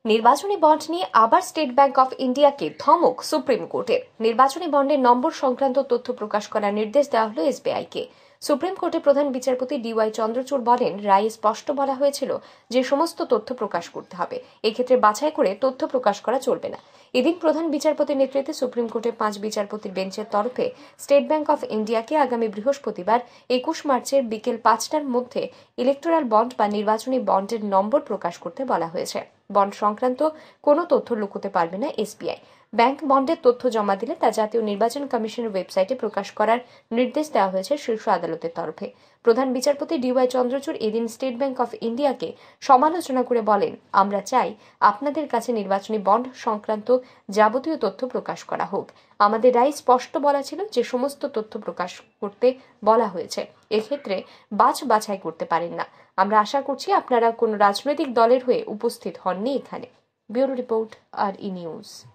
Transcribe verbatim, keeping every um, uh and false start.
নির্বাচনী বন্ড নিয়ে আবার স্টেট ব্যাংক অফ ইন্ডিয়াকে ধমক সুপ্রিম কোর্টের। নির্বাচনী বন্ডের নম্বর সংক্রান্ত তথ্য প্রকাশ করার নির্দেশ দেওয়া হলো এসবিআইকে। সুপ্রিম কোর্টের প্রধান বিচারপতি ডিওয়াই চন্দ্রচূড় বলেন, রায়ে স্পষ্ট বলা হয়েছিল যে সমস্ত তথ্য প্রকাশ করতে হবে, এক্ষেত্রে বাছাই করে তথ্য প্রকাশ করা চলবে না। এদিন প্রধান বিচারপতির নেতৃত্বে সুপ্রিম কোর্টের পাঁচ বিচারপতির বেঞ্চের তরফে স্টেট ব্যাংক অফ ইন্ডিয়াকে আগামী বৃহস্পতিবার একুশ মার্চের বিকেল পাঁচটার মধ্যে ইলেকটোরাল বন্ড বা নির্বাচনী বন্ডের নম্বর প্রকাশ করতে বলা হয়েছে। বন্ড সংক্রান্ত কোনো তথ্য লুকোতে পারবে না এসবিআই। ব্যাংক বন্ডের তথ্য জমা দিলে তা জাতীয় নির্বাচন কমিশনের ওয়েবসাইটে প্রকাশ করার নির্দেশ দেওয়া হয়েছে শীর্ষ আদালতের তরফে। প্রধান বিচারপতি ডিওয়াই চন্দ্রচূড় এদিন স্টেট ব্যাংক অফ ইন্ডিয়াকে সমালোচনা করে বলেন, আমরা চাই আপনাদের কাছে নির্বাচনী বন্ড সংক্রান্ত যাবতীয় তথ্য প্রকাশ করা হোক। আমাদের রায় স্পষ্ট বলা ছিল যে সমস্ত তথ্য প্রকাশ করতে বলা হয়েছে, এক্ষেত্রে বাছ বাছাই করতে পারেন না। আমরা আশা করছি আপনারা কোনো রাজনৈতিক দলের হয়ে উপস্থিত হননি এখানে। Bureau report, R E news.